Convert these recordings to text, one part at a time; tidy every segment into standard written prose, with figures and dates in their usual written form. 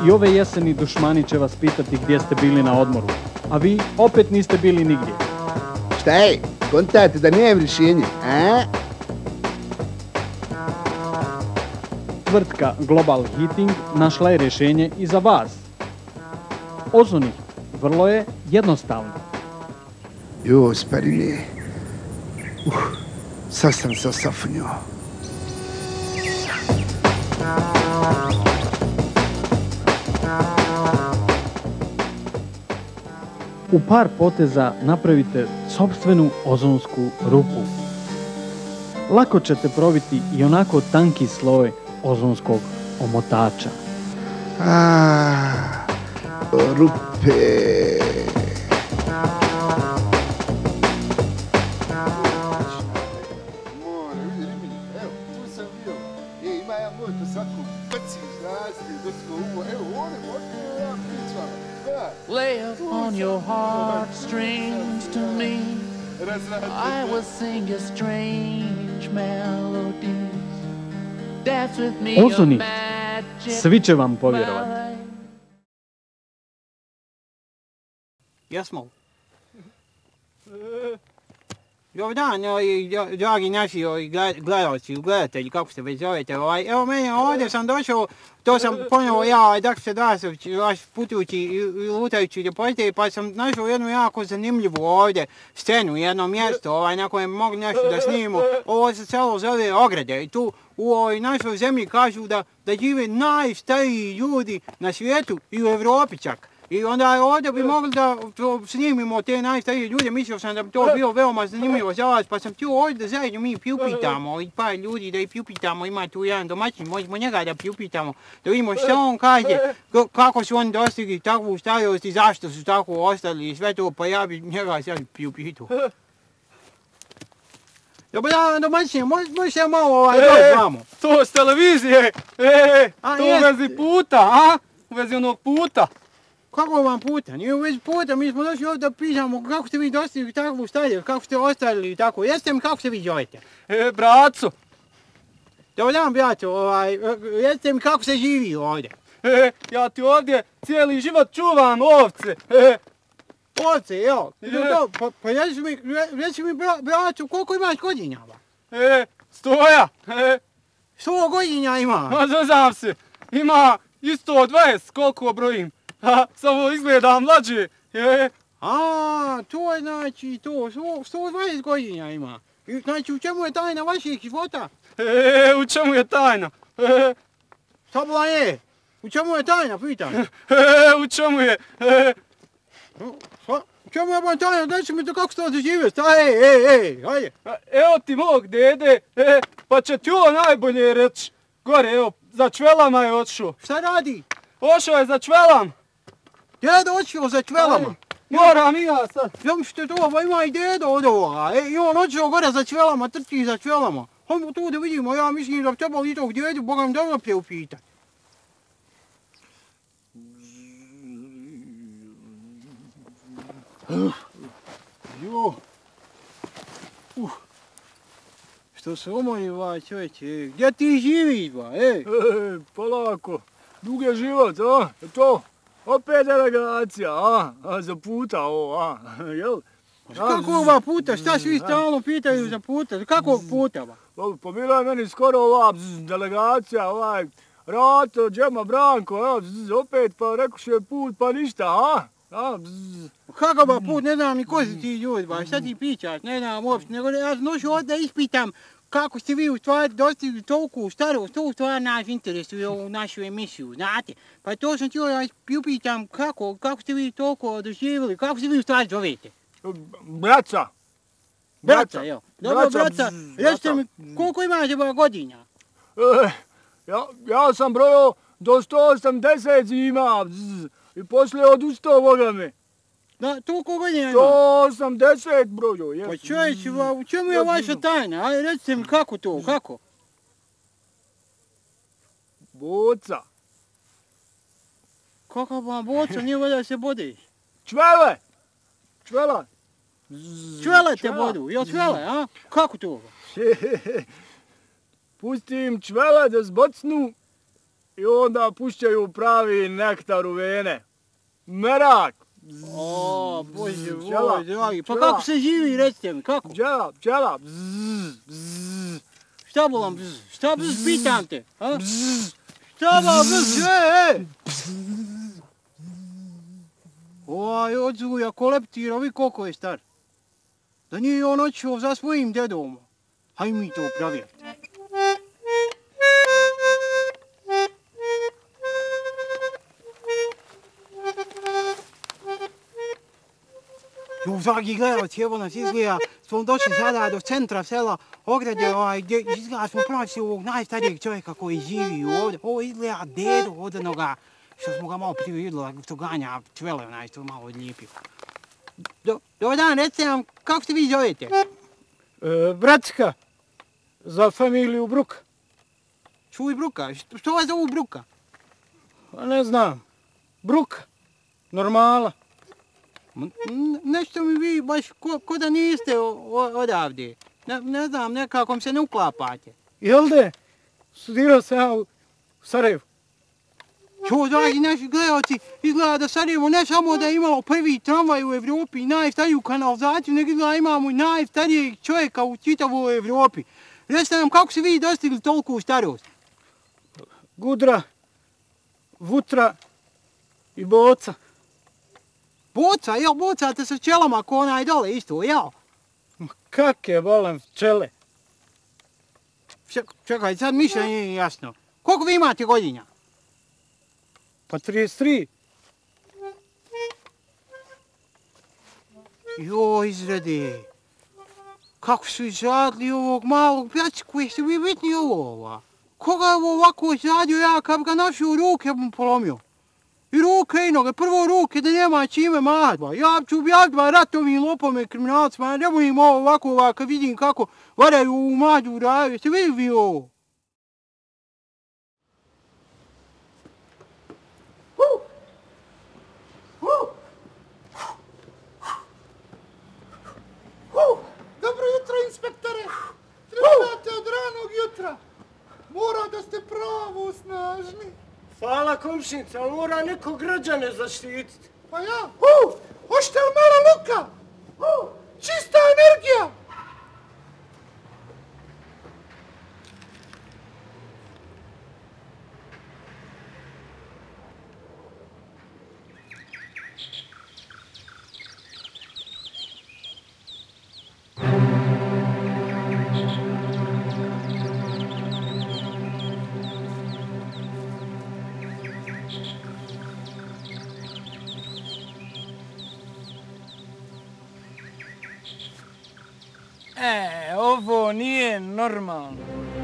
I ove jeseni dušmani će vas pitati gdje ste bili na odmoru, a vi opet niste bili nigdje. Šta je? Kontate da nijem rješenje, a? Tvrtka Global Heating našla je rješenje i za vas. Ozonit vrlo je jednostavno. Joj, starine. Sad sam se osafunio. U par poteza napravite sopstvenu ozonsku rupu. Lako ćete probiti i onako tanki sloj ozonskog omotača. Rupe. Lay upon your heartstrings to me. I will sing you strange melodies. Dance with me your Ozonit. magic. Svi će vam povjerovati. Jesmo. Dobar dan, dragi naši gledalci i gledatelji, kako se već zovete. Evo mene, ovdje sam došao, to sam ponovo ja, Dakša Drasović, vaš putujući i lutajući reporter, pa sam našao jednu jako zanimljivu ovdje scenu, jedno mjesto na kojem mogu nešto da snimimo. Ovo se celo zove Ograde i tu u ovoj našoj zemlji kažu da žive najstariji ljudi na svijetu i u Evropi čak. I onda ovdje bi mogli da snimimo te najstarije ljude, mislio sam da bi to bilo veoma zanimljivo za vas, pa sam htio ovdje da zajedno mi piupitamo, i par ljudi da ih piupitamo, ima tu jedan domaćin, možemo njega da piupitamo, da vidimo što on kaže, kako su oni dostigli takvu starost i zašto su tako ostali i sve to, pa ja bi njega sad piupitao. Dobar dan, domaćin, možeš se malo doći vamo? To s televizije, to u vezi puta, a? U vezi onog puta. Kako vam puta? Nije u vezi puta, mi smo došli ovdje da pitamo kako ste vi dostigli takvu starost, kako ste ostali i tako. Jeste mi kako se vi zovete? Braco. Dobar dan, braco, jeste mi kako se živi ovdje? Ja ti ovdje cijeli život čuvam ovce. Ovce, evo. Pa reci mi, braco, koliko imaš godina? 100. 100 godina ima? Ma zazam se, ima isto 20, koliko brojim. Samo izgleda mlađe. To je znači to, 120 godina ima. Znači u čemu je tajna vašeg života? U čemu je tajna? Sabla je, u čemu je tajna, pitam? U čemu je? U čemu je vam tajna, daj mi to kako ste doživjeli, hajde. Evo ti mog dede, pa će ti ovo najbolje reći. Gore, evo, za čvelama je otišao. Šta radi? Ošao je za čvelam. Dedo otišao za čvelama? Moram i ja sad. Jel što to, pa ima i dedo od ovoga. I on otišao gore za čvelama, trči za čvelama. Hajmo tu da vidimo, ja mislim da bi trebali tog dedu, Boga mi dobro preupitati. Što se umori, čovječe, gdje ti živiš, Polako, dug je život, to, opet delegacija, za puta ovo, jel? Kako ova puta, šta svi stalno pitaju za puta, kako puta? Pa bila je meni skoro ova delegacija, Rato, Džema, Branko, opet pa rekoše put, pa ništa, Kakav put, ne znam ni ko su ti ljudi, šta ti pićaš, ne znam uopšte, nego ja sam došao ovdje da ispitam kako ste vi u stvari dostigli toliko starost, to u stvari nas interesuje ovu našu emisiju, znate. Pa to sam htio da upitam kako ste vi toliko doživjeli, kako se vi u stvari zovete? Braca. Braca, evo. Dobro, braca, recite mi, koliko imate godina? Ja sam brojao do 180 zima i poslije odustao, Boga me. Da, toliko godina ima? 180 brojao, Pa čovječe, u čemu je vaša tajna? Ajde, recite mi kako to, kako? Boca. Kakav vam boca, nije voda da se bodeš? Čvele! Čvela! Čvele te bodu, jel čvele, a? Kako to? Pustim čvele da zbocnu i onda pušćaju pravi nektar u vene. Merak. O, Bože Pčela, moj, dragi. Pa pčela. kako se živi, recite mi, kako? Pčela, pčela. Bzz, bzz, Šta bolam bzz? Šta bzz, pitam te? A? Šta bolam bzz? Oj, odzuja, ko leptira, vi koliko je star. Da nije on očeo za svojim dedom. Haj mi to provjeriti. Jo, dragi gledalci, evo nas izgleda, smo došli sada do centra sela Ograde, gdje izgleda smo pronašli ovog najstarijeg čovjeka koji živi ovdje. Ovo izgleda dedo od onoga što smo ga malo prije vidjeli, što ganja čvele, što malo odlijepio. Dobar dan, recite nam, kako se vi zovete? Bratska, za familiju Bruka. Čuj Bruka, što vas zovu Bruka? Pa ne znam, Bruka, normala. Nešto mi vi baš ko da niste odavde. Ne znam, nekako se ne uklapate. Jel de? Studirao sam ja u Sarajevu. Čo, dragi naši gledalci, izgleda da Sarajevo ne samo da je imalo prvi tramvaj u Evropi i najstariju kanalizaciju, nego izgleda imamo i najstarijeg čovjeka u čitavoj Evropi. Recite nam, kako se vi dostigli toliku starost? Gudra, Vutra i Boca. Boca, jel bocate sa pčelama ko onaj dole isto, jel? Kak je volim pčele? Čekaj, sad mišljenje nije jasno. Koliko vi imate godina? Pa 33. Joj, izrade. Kako su izradili ovog malog pjačku, jeste vi vidni ovo? Koga je ovo ovako izradio, ja kad bi ga našao u ruke, bi mu polomio. I ruke i noge, prvo ruke da nema čime mahati. Ja ću objaviti ratovim lopom i kriminalcima, ne volim ovo ovako kad vidim kako varaju u mlađu raju. Jeste vidjeli ovo? Dobro jutro, inspektore! Trebate od ranog jutra. Mora da ste pravo snažni. Hvala komšnica, ali mora neko građane zaštititi. Pa ja? Hoćete li malo luka? Čista energija! Ovo nije normalno.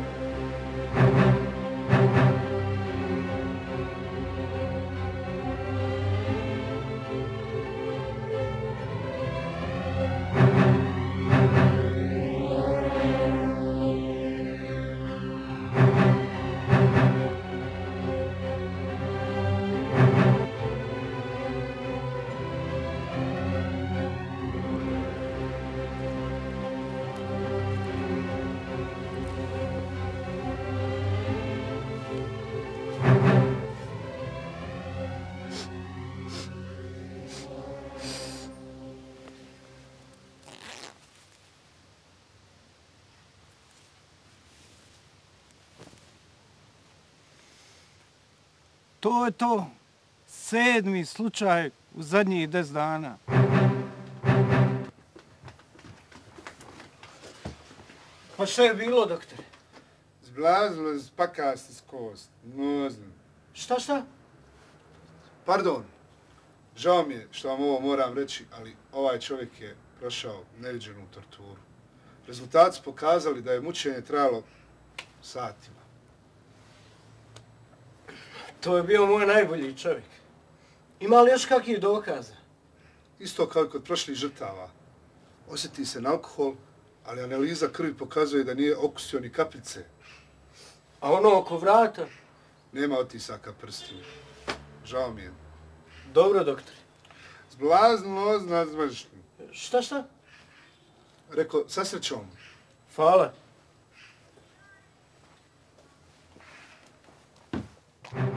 To je to. 7. slučaj u zadnjih 10 dana. Pa što je bilo, doktore? Zblazilo iz pakasti s kost. No znam. Šta? Pardon. Žao mi je što vam ovo moram reći, ali ovaj čovjek je prošao neviđenu torturu. Rezultati su pokazali da je mučenje trajalo satima. To je bio moj najbolji čovjek. Ima li još kakvih dokaza? Isto kao i kod prošlih žrtava. Osjeti se na alkohol, ali analiza krvi pokazuje da nije okusio ni kapljice. A ono oko vrata? Nema otisaka prstiju. Žao mi je. Dobro, doktore. Zblazno znazmašno. Šta? Rekao, sa srećom. Hvala.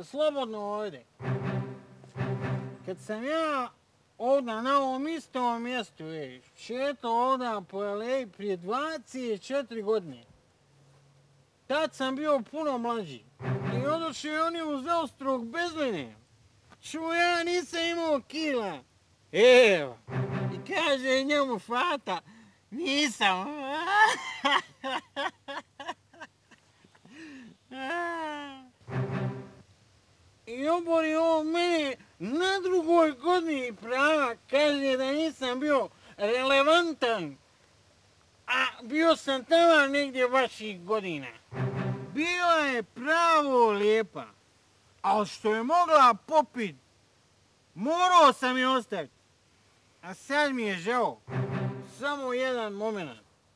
slobodno ovdje. Kad sam ja ovdje na ovom istom mjestu, šetao ovdje po aleji prije 24 godine. Tad sam bio puno mlađi. I odošli oni uz Ostrog bez mene. Čuo, ja nisam imao kila. Evo. I kaže njemu Fata, nisam. I obori ovo mene na drugoj godini prava, kaže da nisam bio relevantan. A bio sam tamo negdje vaših godina. Bila je pravo lijepa. Ali što je mogla popit, morao sam je ostaviti. A sad mi je žao. Samo jedan moment.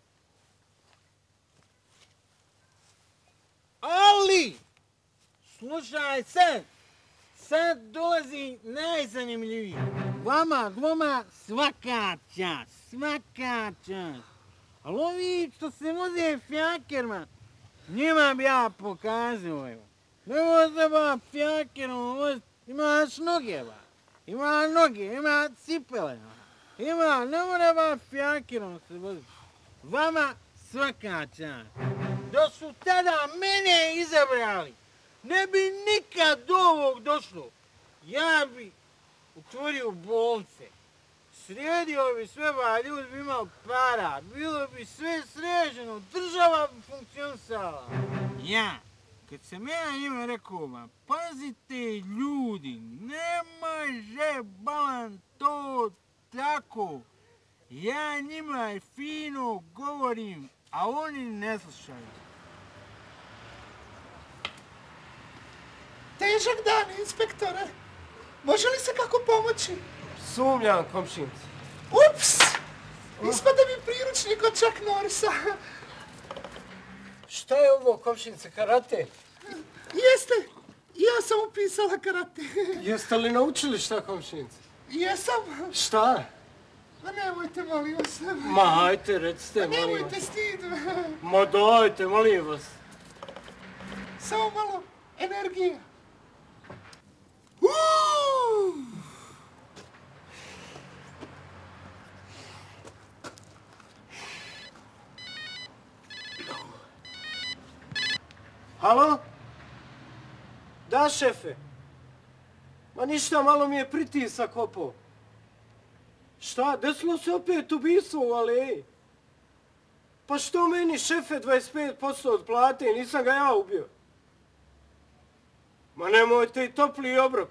Ali, slušaj sad. Sad dolazi najzanimljiviji. Vama dvoma svaka čast. Svaka čast. Ali ovi što se voze fjakerma, njima bi ja pokazao, evo. Ne može ba fjakerom voziti, imaš noge, ba. Ima noge, ima cipele, ba. Ima, ne mora ba fjakerom se voziti. Vama svaka čast. Da su tada mene izabrali, ne bi nikad do ovog došlo. Ja bi otvorio bolnice. Sredio bi sve, ba, ljudi bi imali para, bilo bi sve sređeno, država bi funkcionisala. Ja, kad sam ja njima rekao, ba, pazite ljudi, ne može balan to tako. Ja njima fino govorim, a oni ne slušaju. Težak dan, inspektore. Može li se kako pomoći? Sumnjam, komšinice. Ups! Ispada mi priručnik od Chuck Norrisa. Šta je ovo, komšinice, karate? Jeste, ja sam upisala karate. Jeste li naučili šta, komšinice? Jesam. Šta? Ma nemojte, molim vas. Ma, hajte, recite, Ma molim vas. nemojte, stid. Ma dajte, molim vas. Samo malo energije. Halo? Da, šefe. Ma ništa, malo mi je pritisak opao. Šta, desilo se opet ubistvo u aleji? Pa što meni, šefe, 25% od plate, nisam ga ja ubio. Ma nemojte i topli obrok.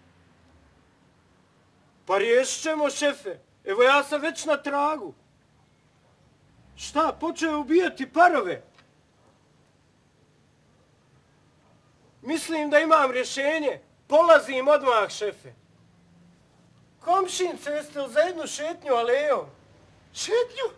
Pa riješit ćemo, šefe. Evo ja sam već na tragu. Šta, počeo je ubijati parove? Mislim da imam rješenje. Polazim odmah, šefe. Komšince, jeste li za jednu šetnju alejom? Šetnju?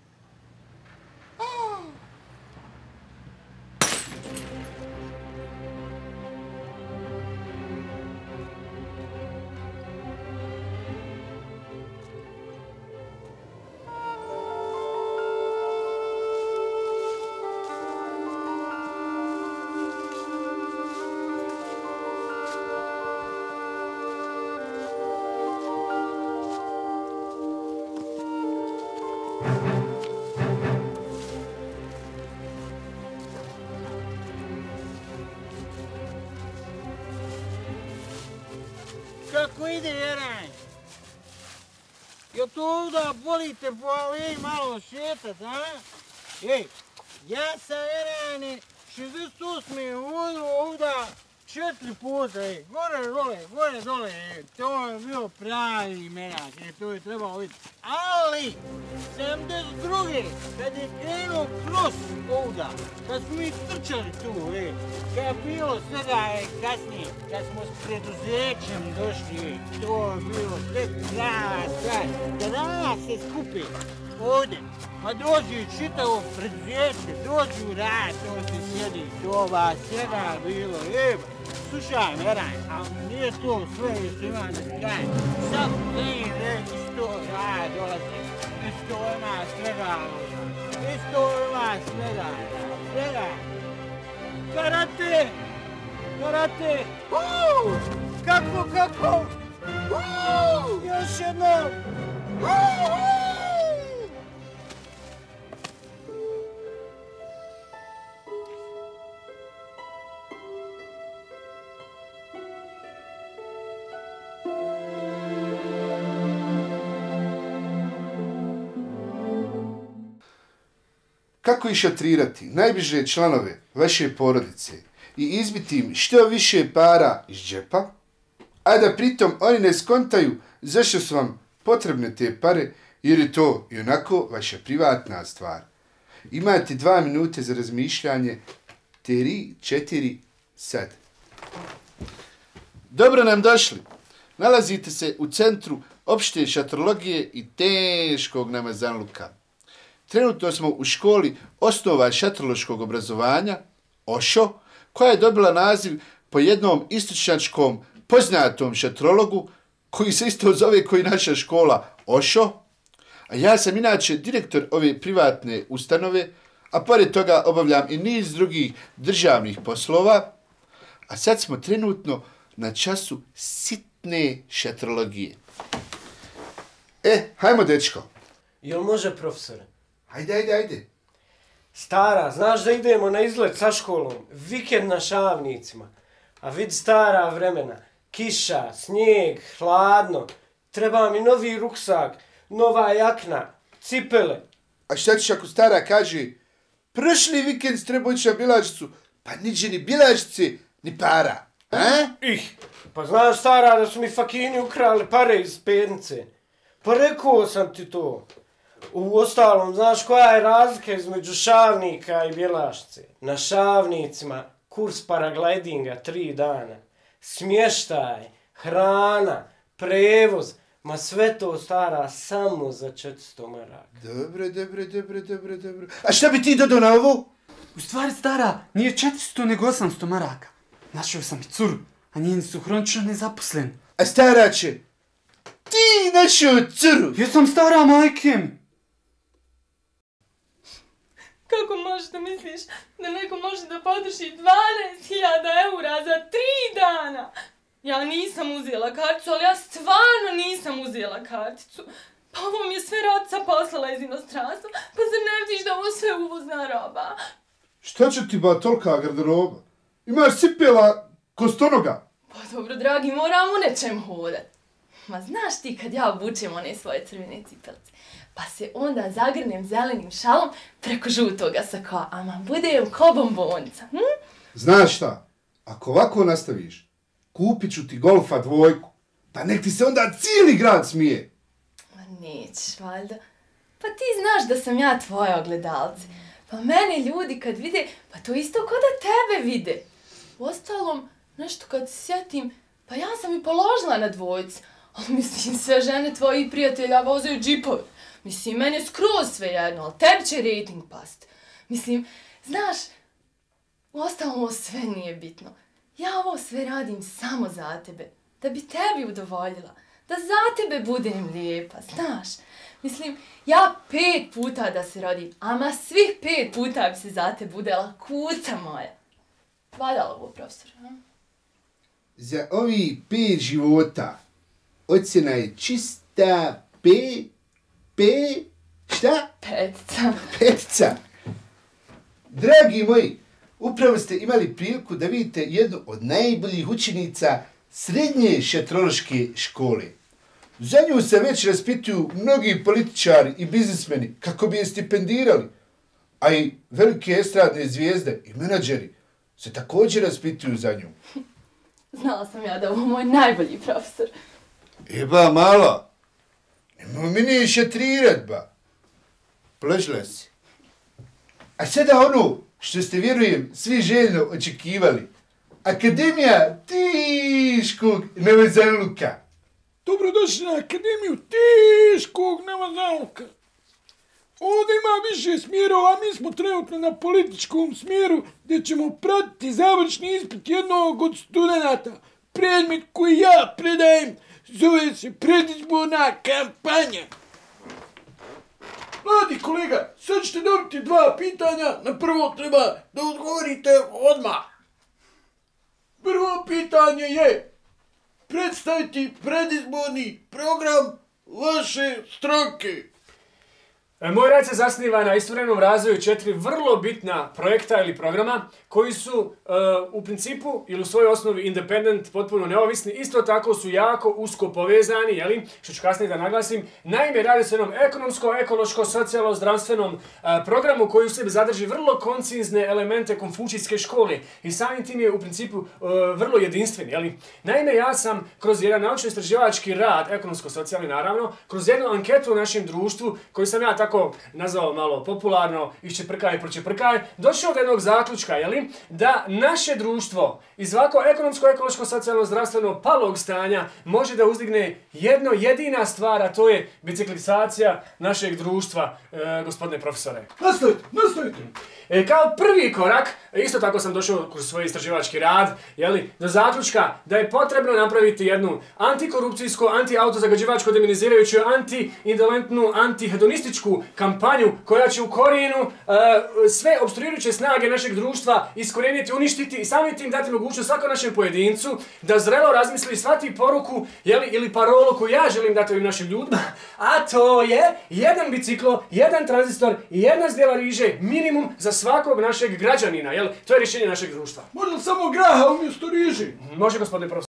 Kako ide, Jeraj? Jel to ovdje volite po aleji malo šetat, a? Ej, ja sam Jerajne 68. vodio ovdje 4 puta, ej, gore dole, ej, to je bio pravi menak, ej, to je trebalo vidjeti. Ali, 72. kad je krenuo cross ovdje, kad smo mi trčali tu, ej, kad je bilo svega, ej, kasnije, kad smo s preduzećem došli, ej, to je bilo sve prava stvar. Kad danas se skupi ovdje, pa dođu čitavo preduzeće, dođu rad, to se sjedi, to vas svega bilo, ej, slušaj, Meraj, ali nije to sve što ima na kraju. Sad ne reći što ja dolazi. Isto ima svega. Isto ima svega. Svega. Karate! brate! Kako? Još jednom! Kako išatrirati najbliže članove vaše porodice i izbiti im što više para iz džepa, a da pritom oni ne skontaju zašto su vam potrebne te pare, jer je to i onako vaša privatna stvar. Imate 2 minute za razmišljanje, 3, 4, sad. Dobro nam došli. Nalazite se u centru opšte šatrologije i teškog namazanluka. Trenutno smo u školi osnova šatrološkog obrazovanja, OŠO, koja je dobila naziv po jednom istočnjačkom poznatom šatrologu, koji se isto zove koji naša škola OŠO, a ja sam inače direktor ove privatne ustanove, a pored toga obavljam i niz drugih državnih poslova, a sad smo trenutno na času sitne šatrologije. Hajmo, dečko. Jel može, profesore? Ajde. Stara, znaš da idemo na izlet sa školom, vikend na Šavnicima. A vidi stara vremena, kiša, snijeg, hladno. Treba mi novi ruksak, nova jakna, cipele. A šta ćeš ako stara kaže, prošli vikend treba ići na bilačicu, pa niđe ni bilačice, ni para, a? Pa znaš stara da su mi fakini ukrali pare iz pernice. Pa rekao sam ti to. U ostalom, znaš koja je razlika između Šavnika i Bjelašce? Na Šavnicima kurs paraglidinga 3 dana. Smještaj, hrana, prevoz, ma sve to stara samo za 400 maraka. Dobro. A šta bi ti dodao na ovo? U stvari, stara, nije 400 nego 800 maraka. Našao sam i curu, a njeni su hronično nezaposleni. A stara će, ti našao curu? Jesam stara, majke. Kako možeš da misliš da neko može da potroši 12.000 eura za 3 dana? Ja nisam uzela karticu, ali ja stvarno nisam uzela karticu. Pa ovo mi je sve roca poslala iz inostranstva, pa zar ne vidiš da ovo sve uvozna roba? Šta će ti ba tolika garderoba? Imaš cipela ko stonoga. Pa dobro, dragi, moram u nečem hodat. Ma znaš ti kad ja obučem one svoje crvene cipelce, pa se onda zagrnem zelenim šalom preko žutoga sakoa, ama budem ko bombonca. Znaš šta, ako ovako nastaviš, kupit ću ti Golfa 2, pa nek ti se onda cijeli grad smije. Ma nećeš, valjda. Pa ti znaš da sam ja tvoja ogledalce. Pa mene ljudi kad vide, pa to isto ko da tebe vide. Uostalom, nešto kad se sjetim, pa ja sam i položila na 2, ali mislim sve žene tvojih prijatelja vozaju džipove. Mislim, meni je skroz sve jedno, ali tebi će rating past. Mislim, znaš, uostalom ovo sve nije bitno. Ja ovo sve radim samo za tebe, da bi tebi udovoljila, da za tebe budem lijepa, znaš. Mislim, ja 5 puta da se rodim, ama svih 5 puta bi se za te budela kuca moja. Valjalo ovo, profesor? Za ovi 5 života ocjena je čista šta? 5. Dragi moji, upravo ste imali priliku da vidite jednu od najboljih učenica srednje šatrološke škole. Za nju se već raspituju mnogi političari i biznismeni kako bi je stipendirali, a i velike estradne zvijezde i menadžeri se također raspituju za nju. Znala sam ja da je ovo moj najbolji profesor. Ba, mala, nemoj mi nije šatrirat, ba. Pložila si. A sada ono što ste, vjerujem, svi željno očekivali. Akademija teškog namazanluka. Dobrodošli na Akademiju teškog namazanluka. Ovdje ima više smjerova, a mi smo trenutno na političkom smjeru gdje ćemo pratiti završni ispit jednog od studenata. Predmet koji ja predajem zove se predizborna kampanja. Mladi kolega, sad ćete dobiti 2 pitanja. Na prvo treba da odgovorite odmah. Prvo pitanje je predstaviti predizborni program vaše stranke. Moj rad se zasniva na istovremnom razvoju 4 vrlo bitna projekta ili programa koji su u principu ili u svojoj osnovi independent, potpuno neovisni, isto tako su jako usko povezani, jeli, što ću kasnije da naglasim. Naime, radi se o jednom ekonomsko, ekološko, socijalno, zdravstvenom programu koji u sebi zadrži vrlo koncizne elemente konfučijske škole i samim tim je u principu vrlo jedinstven. Jeli. Naime, ja sam kroz jedan naučno-istraživački rad, ekonomsko-socijalni naravno, kroz jednu anketu u našem društvu, koju sam ja tako nazvao malo popularno, iščeprkaj, pročeprkaj, došao do jednog zaključka, jeli, da naše društvo iz ovako ekonomsko, ekološko, socijalno, zdravstveno palog stanja može da uzdigne jedno jedina stvar, a to je biciklizacija našeg društva, gospodine profesore. Nastavite. Kao prvi korak, isto tako sam došao kroz svoj istraživački rad, jeli, do zaključka da je potrebno napraviti jednu antikorupcijsku, anti-autozagađivačko demonizirajuću, anti-indolentnu, antihedonističku kampanju koja će u korijenu sve opstruirajuće snage našeg društva iskorijeniti, uništiti i samim tim dati mogućnost svakom našem pojedincu da zrelo razmisli, shvati poruku, jeli, ili parolu koju ja želim dati ovim našim ljudima, a to je jedan biciklo, jedan tranzistor i jedna zdjela riže minimum za svakog našeg građanina, jel? To je rješenje našeg društva. Možda samo graha umjesto riži. Može, gospodine profesor.